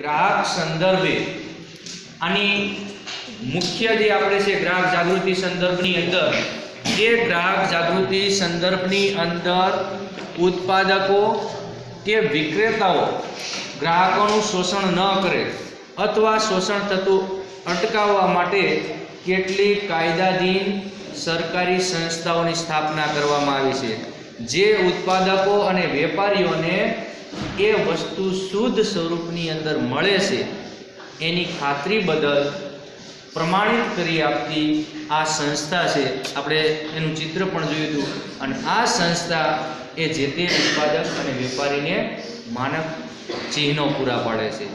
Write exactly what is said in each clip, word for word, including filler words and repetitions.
ગ્રાહક સંદર્ભે આની મુખ્ય જે આપણે છે ગ્રાહક જાગૃતિ સંદર્ભની અંદર એ ગ્રાહક જાગૃતિ સંદર્ભની અંદર ઉત્પાદકો કે વિક્રેતાઓ ગ્રાહકોનું શોષણ ન કરે અથવા શોષણ થતું અટકાવવા માટે કેટલીક કાયદાધીન સરકારી સંસ્થાઓની સ્થાપના કરવામાં આવી છે, જે ઉત્પાદકો અને વેપારીઓને એ વસ્તુ શુદ્ધ સ્વરૂપની અંદર મળે છે એની ખાતરી બદલ પ્રમાણિત કરી આપતી આ સંસ્થા છે. આપણે એનું ચિત્ર પણ જોયું હતું. અને આ સંસ્થા એ જે તે ઉત્પાદક અને વેપારીને માનક ચિહ્નો પૂરા પાડે છે.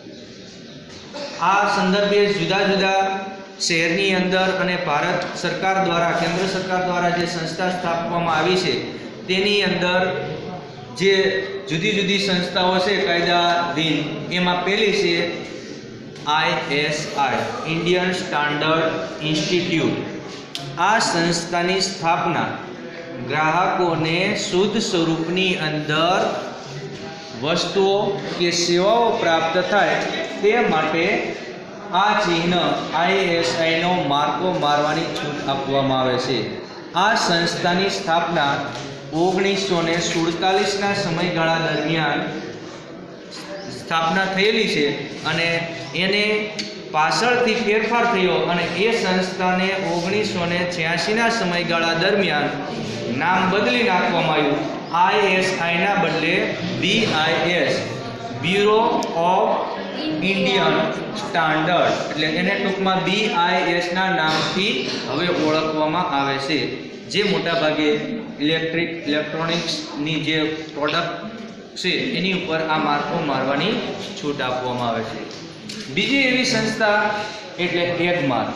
આ સંદર્ભે જુદા જુદા શહેરની અંદર અને ભારત સરકાર દ્વારા કેન્દ્ર સરકાર દ્વારા જે સંસ્થા સ્થાપવામાં આવી છે તેની અંદર જે જુદી જુદી સંસ્થાઓ છે કાયદાધીન, એમાં પહેલી છે I S I Indian standard institute. આ સંસ્થાની સ્થાપના ગ્રાહકોને શુદ્ધ સ્વરૂપની અંદર વસ્તુઓ કે સેવાઓ પ્રાપ્ત થાય તે માટે આ ચિહ્ન આઈ એસ આઈ નો માર્કો મારવાની છૂટ આપવામાં આવે છે. આ સંસ્થાની સ્થાપના ઓગણીસો ને સુડતાલીસના સમયગાળા દરમિયાન સ્થાપના થયેલી છે અને એને પાછળથી ફેરફાર થયો અને એ સંસ્થાને ઓગણીસો ને છ્યાસીના સમયગાળા દરમિયાન નામ બદલી નાખવામાં આવ્યું. આઈ એસ આઈ ના બદલે B I S bureau of Indian standard, એટલે એને ટૂંકમાં બી આઈ એસ ના નામથી હવે ઓળખવામાં આવે છે. જે મોટાભાગે ઇલેક્ટ્રિક ઇલેક્ટ્રોનિક્સની જે પ્રોડક્ટ છે એની ઉપર આ માર્કો મારવાની છૂટ આપવામાં આવે છે. બીજી એવી સંસ્થા એટલે એગમાર્ક.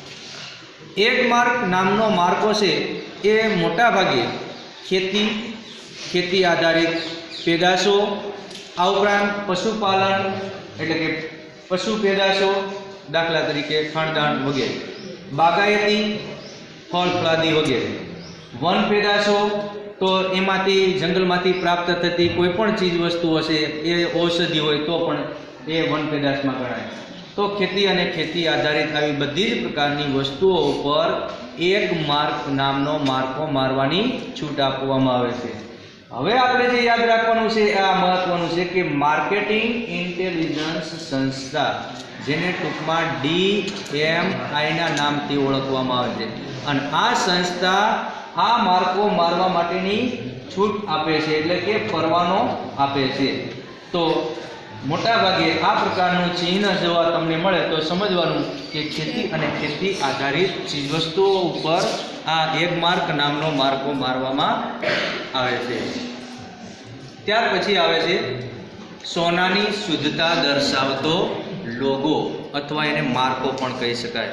એગમાર્ક નામનો માર્કો છે એ મોટાભાગે ખેતી ખેતી આધારિત પેદાશો, આ ઉપરાંત પશુપાલન એટલે કે પશુ પેદાશો, દાખલા તરીકે ખાણદાણ વગેરે, બાગાયતી ફળ ફળાદી વગેરે, વન પેદાશો તો એમાંથી જંગલમાંથી પ્રાપ્ત થતી કોઈ પણ ચીજ વસ્તુઓ છે એ ઔષધિ હોય તો પણ એ વન પેદાશમાં ગણાય. તો ખેતી અને ખેતી આધારિત આવી બધી જ પ્રકારની વસ્તુઓ ઉપર એક માર્ક નામનો માર્કો મારવાની છૂટ આપવામાં આવે છે. હવે આપણે જે યાદ રાખવાનું છે આ મહત્વનું છે કે માર્કેટિંગ ઇન્ટેલિજન્સ સંસ્થા, જેને ટૂંકમાં ડી એમ આઈ ના નામથી ઓળખવામાં આવે છે, અને આ સંસ્થા આ માર્કો મારવા માટેની છૂટ આપે છે, એટલે કે પરવાનો આપે છે. તો મોટાભાગે આ પ્રકારનું ચિહ્ન જોવા તમને મળે તો સમજવાનું કે ખેતી અને ખેતી આધારિત ચીજવસ્તુઓ ઉપર આ એગમાર્ક નામનો માર્કો મારવામાં આવે છે. ત્યાર પછી આવે છે સોનાની શુદ્ધતા દર્શાવતો લોગો અથવા એને માર્કો પણ કહી શકાય.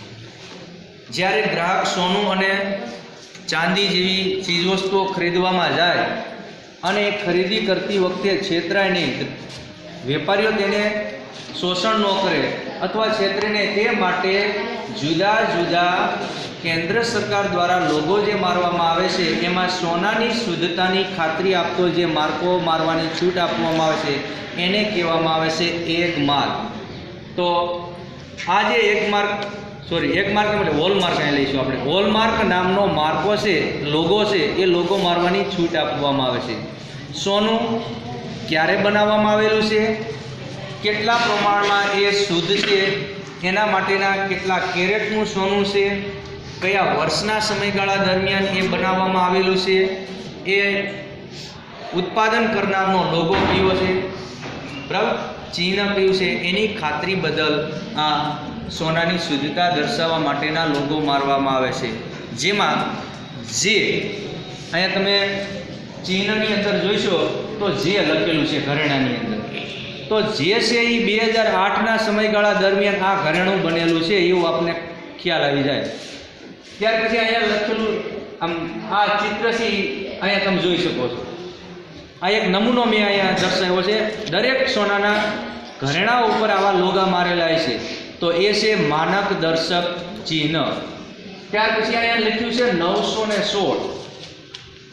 જ્યારે ગ્રાહક સોનું અને ચાંદી જેવી ચીજવસ્તુઓ ખરીદવામાં જાય અને ખરીદી કરતી વખતે છેતરાય નહીં, વેપારીઓ તેને શોષણ ન કરે અથવા છેતરીને તે માટે જુદા જુદા કેન્દ્ર સરકાર દ્વારા લોગો જે મારવામાં આવે છે એમાં સોનાની શુદ્ધતાની ખાતરી આપતો જે માર્કો મારવાની છૂટ આપવામાં આવે છે એને કહેવામાં આવે છે એગમાર્ક. તો આ જે એગમાર્ક સોરી એગમાર્ક એટલે હોલમાર્ક અહીં લઈશું આપણે. હોલમાર્ક નામનો માર્કો છે, લોગો છે, એ લોગો મારવાની છૂટ આપવામાં આવે છે. સોનું ક્યારે બનાવવામાં આવેલું છે, કેટલા પ્રમાણમાં એ શુદ્ધ છે, એના માટેના કેટલા કેરેટનું સોનું છે, કયા વર્ષના સમયગાળા દરમિયાન એ બનાવવામાં આવેલું છે, એ ઉત્પાદન કરનારનો લોગો કયો છે, બરાબર, ચિહ્ન કયું છે, એની ખાતરી બદલ આ સોનાની શુદ્ધતા દર્શાવવા માટેના લોગો મારવામાં આવે છે. જેમાં જે અહીંયા તમે ચિહ્નની અંદર જોઈશો તો જે લખેલું છે ઘરેણાની અંદર, તો જે છે એ બે હજાર આઠના સમયગાળા દરમિયાન આ ઘરેણું બનેલું છે એવું આપણને ખ્યાલ આવી જાય. ત્યાર પછી અહીંયા લખેલું આમ આ ચિત્ર છે અહીંયા તમે જોઈ શકો છો. આ એક નમૂનો મેં અહીંયા દર્શાવ્યો છે. દરેક સોનાના ઘરેણા ઉપર આવા લોગા મારેલા છે, તો એ છે માનક દર્શક ચિહ્ન. ત્યાર પછી અહીંયા લખ્યું છે નવસો ને સોળ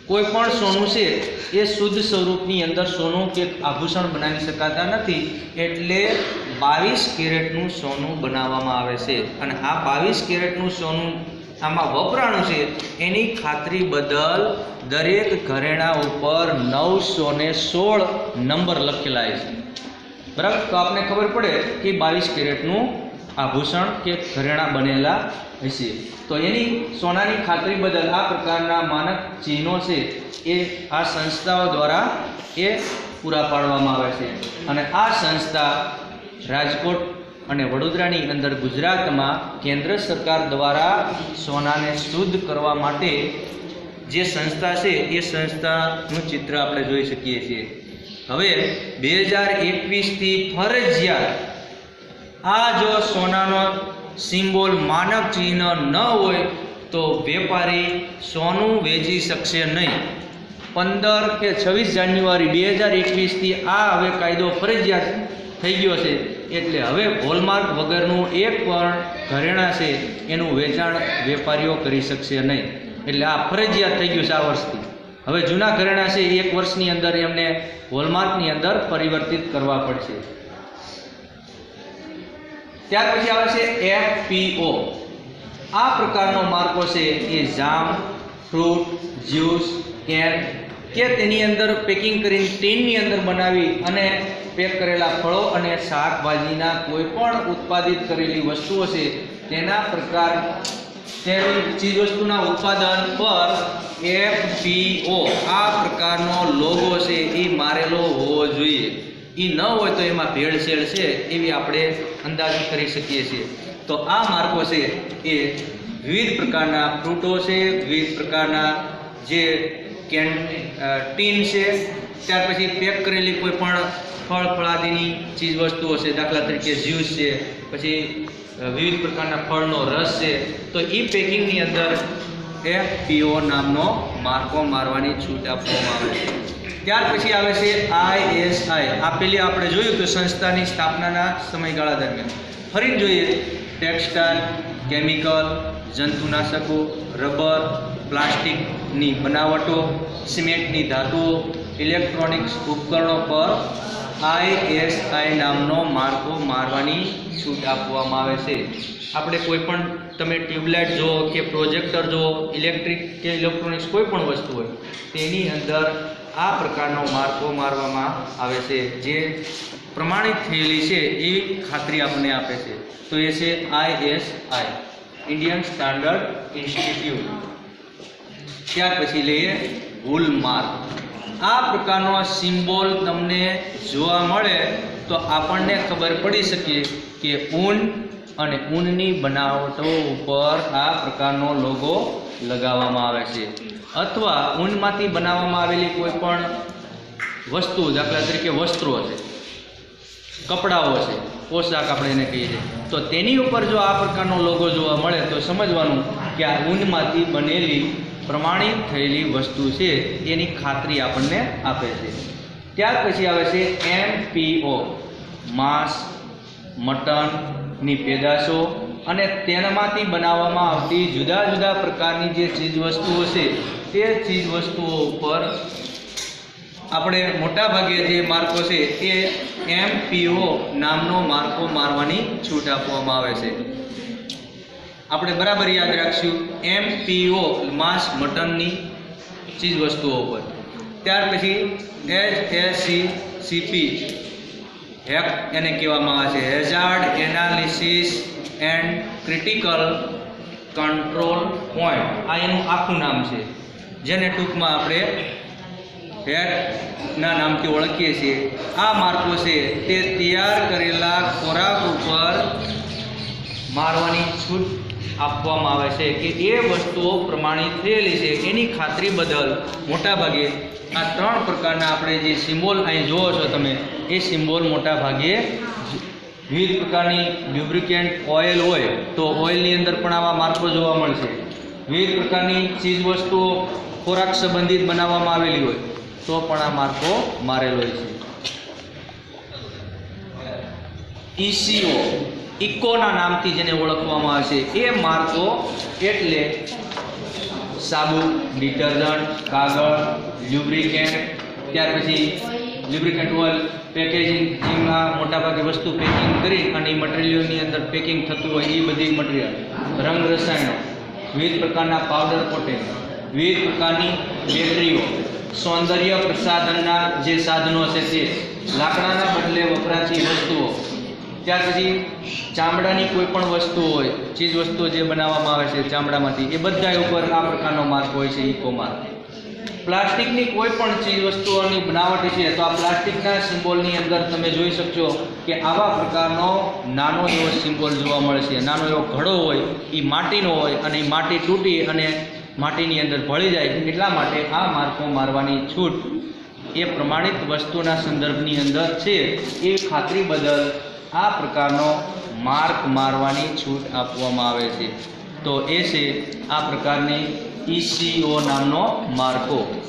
કોઈ પણ સોનું છે એ શુદ્ધ સ્વરૂપની અંદર સોનું કે આભૂષણ બનાવી શકાતા નથી, એટલે બાવીસ કેરેટનું સોનું બનાવવામાં આવે છે. અને આ બાવીસ કેરેટનું સોનું આમાં વપરાણું છે એની ખાતરી બદલ દરેક ઘરેણા ઉપર નવસો ને સોળ નંબર લખેલા છે. બરાબર, તો આપને ખબર પડે કે બાવીસ કેરેટનું આભૂષણ કે ઘરેણા બનેલા હશે. તો એની સોનાની ખાતરી બદલ આ પ્રકારના માનક ચિહ્નો છે એ આ સંસ્થાઓ દ્વારા એ પૂરા પાડવામાં આવે છે. અને આ સંસ્થા રાજકોટ અને વડોદરાની અંદર ગુજરાતમાં કેન્દ્ર સરકાર દ્વારા સોનાને શુદ્ધ કરવા માટે જે સંસ્થા છે એ સંસ્થાનું ચિત્ર આપણે જોઈ શકીએ છીએ. હવે બે હજાર એકવીસથી ફરજિયાત આ જો સોનાનો સિમ્બોલ માનક ચિહ્ન ન હોય તો વેપારી સોનું વેચી શકશે નહીં. પંદર કે છવ્વીસ જાન્યુઆરી બે હજાર એકવીસથી આ હવે કાયદો ફરજિયાત થઈ ગયો છે, એટલે હવે હોલમાર્ક વગરનું એક પણ ઘરેણાં છે એનું વેચાણ વેપારીઓ કરી શકશે નહીં. એટલે આ ફરજિયાત થઈ ગયું છે આ વર્ષથી. હવે જૂના ઘરેણાં છે એક વર્ષની અંદર એમને હોલમાર્કની અંદર પરિવર્તિત કરવા પડશે. ત્યાર પછી આવે છે એફ પી ઓ. આ પ્રકારનો માર્કો છે એ જામ, ફ્રૂટ, જ્યુસ, કેન કે તેની અંદર પેકિંગ કરીને ટીનની અંદર બનાવી અને પેક કરેલા ફળો અને શાકભાજીના કોઈ પણ ઉત્પાદિત કરેલી વસ્તુઓ છે તેના પ્રકાર તેની ચીજ વસ્તુના ઉત્પાદન પર એફ પી ઓ આ પ્રકારનો લોગો છે એ મારેલો હોવો જોઈએ. એ ન હોય તો એમાં ભેળસેળ છે એવી આપણે અંદાજ કરી શકીએ છીએ. તો આ માર્કો છે એ વિવિધ પ્રકારના ફ્રૂટો છે, વિવિધ પ્રકારના જે કેન ટીન છે, ત્યાર પછી પેક કરેલી કોઈ પણ ફળ ફળાદીની ચીજ વસ્તુઓ છે, દાખલા તરીકે જ્યુસ છે, પછી વિવિધ પ્રકારના ફળનો રસ છે, તો એ પેકિંગની અંદર એફ પી ઓ નામનો માર્કો મારવાની છૂટ આપવામાં આવે છે. ત્યાર પછી આવે છે આઈ એસ આઈ. આ પહેલી આપણે જોયું કે સંસ્થાની સ્થાપનાના સમયગાળા દરમિયાન. ફરી જોઈએ ટેક્સટાઇલ, કેમિકલ, જંતુનાશકો, રબર, પ્લાસ્ટિકની બનાવટો, સિમેન્ટની ધાતુઓ, ઇલેક્ટ્રોનિક્સ ઉપકરણો પર આઈ એસ આઈ નામનો માર્કો મારવાની છૂટ આપવામાં આવે છે. આપણે કોઈ પણ તમે ટ્યુબલાઇટ જુઓ કે પ્રોજેક્ટર જુઓ, ઇલેક્ટ્રિક કે ઇલેક્ટ્રોનિક્સ કોઈ પણ વસ્તુ હોય તેની અંદર આ પ્રકારનો માર્કો મારવામાં આવે છે, જે પ્રમાણિત થયેલી છે એવી ખાતરી આપણને આપે છે. તો એ છે I S I, Indian standard institute. ત્યાર પછી લઈએ હોલમાર્ક. આ પ્રકારનો સિમ્બોલ તમને જોવા મળે તો આપણને ખબર પડી શકે કે ઊન અને ઊનની બનાવટો ઉપર આ પ્રકારનો લોગો લગાવવામાં આવે છે, અથવા ઊનમાંથી બનાવવામાં આવેલી કોઈ પણ વસ્તુ, દાખલા તરીકે વસ્ત્રો છે, કપડાઓ છે, પોશાક આપણે એને કહીએ છીએ, તો તેની ઉપર જો આ પ્રકારનો લોગો જોવા મળે તો સમજવાનું કે આ ઊનમાંથી બનેલી પ્રમાણિત થયેલી વસ્તુ છે એની ખાતરી આપણને આપે છે. ત્યાર પછી આવે છે એમ પી ઓ, માંસ, મટનની પેદાશો અને તેનામાંથી બનાવવામાં આવતી જુદા જુદા પ્રકારની જે ચીજ વસ્તુઓ છે તે ચીજ વસ્તુઓ ઉપર આપણે મોટા ભાગે જે માર્કો છે એ એમ પી ઓ નામનો માર્કો મારવાની છૂટ આપવામાં આવે છે. આપણે બરાબર યાદ રાખશું એમ પી ઓ માંસ, મટનની ચીજ વસ્તુઓ ઉપર. ત્યાર પછી H S C C P હેક એને કહેવામાં આવે છે, hazard analysis and critical control point. આ એનું આખું નામ છે, જેને ટૂંકમાં આપણે હેકના નામથી ઓળખીએ છીએ. આ માર્કો છે તે તૈયાર કરેલા ખોરાક ઉપર મારવાની છૂટ આપવામાં આવે છે કે એ વસ્તુઓ પ્રમાણિત થયેલી છે એની ખાતરી બદલ મોટાભાગે આ ત્રણ પ્રકારના આપણે જે સિમ્બોલ અહીં જુઓ છો તમે, એ સિમ્બોલ મોટા ભાગે વિવિધ પ્રકારની લ્યુબ્રિકેન્ટ ઓઇલ હોય તો ઓઇલની અંદર પણ આવા માર્કો જોવા મળશે. વિવિધ પ્રકારની ચીજ વસ્તુઓ ખોરાક સંબંધિત બનાવવામાં આવેલી હોય તો પણ આ માર્કો મારેલો હોય છે. ઈ સી ઓ, ઇકોના નામથી જેને ઓળખવામાં આવે છે, એ માર્કો એટલે સાબુ, ડિટર્જન્ટ, કાગળ, લ્યુબ્રિકેન્ટ, ત્યાર પછી લ્યુબ્રિકન્ટ ઓઇલ, પેકેજિંગમાં મોટાભાગે વસ્તુ પેકિંગ કરી અને એ મટીરિયલની અંદર પેકિંગ થતું હોય એ બધી મટીરિયલ, રંગ રસાયણો, વિવિધ પ્રકારના પાવડર કોટિંગ, વિવિધ પ્રકારની બેટરીઓ, સૌંદર્ય પ્રસાધનના જે સાધનો છે તે, લાકડાના બદલે વપરાતી વસ્તુઓ, ત્યાર પછી ચામડાની કોઈ પણ વસ્તુ હોય, ચીજ વસ્તુઓ જે બનાવવામાં આવે છે ચામડામાંથી, એ બધા ઉપર આ પ્રકારનો માર્ક હોય છે, ઇકો માર્ક. પ્લાસ્ટિકની કોઈ પણ ચીજ વસ્તુઓની બનાવટ છે તો આ પ્લાસ્ટિકના સિમ્બોલની અંદર તમે જોઈ શકશો કે આવા પ્રકારનો નાનો એવો સિમ્બોલ જોવા મળે છે. નાનો એવો ઘડો હોય, એ માટીનો હોય અને એ માટી તૂટી અને માટીની અંદર ભળી જાય, એટલા માટે આ માર્કો મારવાની છૂટ એ પ્રમાણિત વસ્તુના સંદર્ભની અંદર છે એ ખાતરી બદલ આ પ્રકારનો માર્ક મારવાની છૂટ આપવામાં આવે છે. તો એ છે આ પ્રકારની ઈસીઓ નામનો માર્કો.